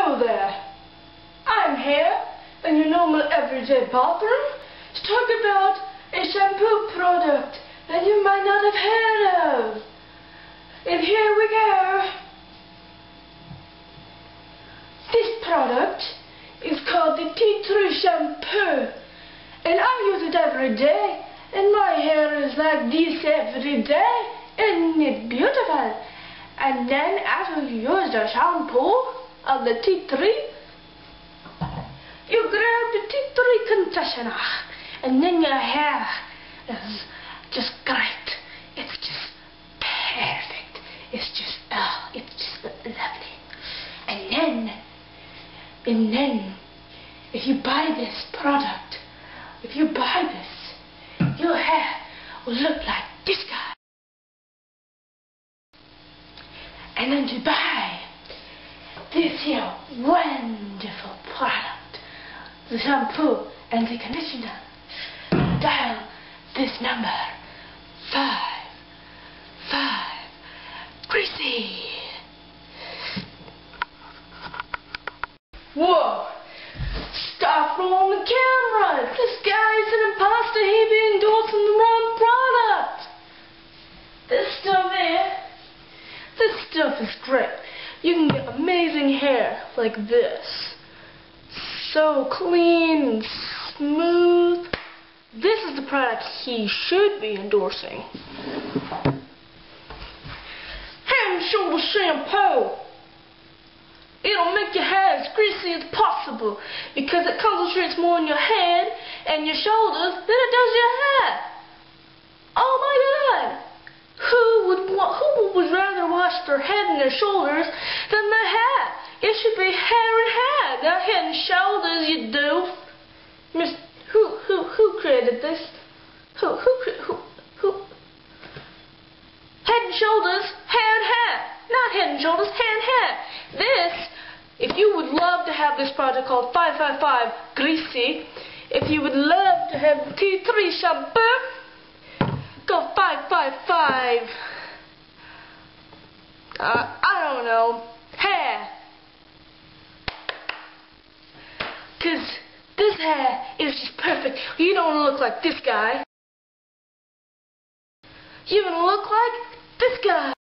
Hello there. I'm here in your normal everyday bathroom to talk about a shampoo product that you might not have heard of. And here we go. This product is called the Tea Tree Shampoo, and I use it every day, and my hair is like this every day, and it's beautiful. And then after you use the shampoo of the tea tree, you grab the tea tree conditioner, and then your hair is just great. It's just perfect. It's just lovely. And then, if you buy this product, your hair will look like this guy. And then to buy this here wonderful product, the shampoo and the conditioner, dial this number 55 Greasy. Whoa! Stop rolling the camera! This guy is an imposter. He be endorsing the wrong product. This stuff is great. You can get amazing hair like this. So clean and smooth. This is the product he should be endorsing. Head and Shoulder Shampoo. It'll make your hair as greasy as possible because it concentrates more on your head and your shoulders than it does your hair. Oh my God! Who would rather wash their head and their shoulders than their hair? It should be hair and hair, not head and shoulders, you doof. Who created this? Who? Head and shoulders, hair and hair. Not head and shoulders, hair and hair. This, if you would love to have this product called 555 Greasy, if you would love to have the Tea Tree Shampoo, go 555. I don't know, hair. Cause this hair is just perfect. You don't look like this guy. You even look like this guy.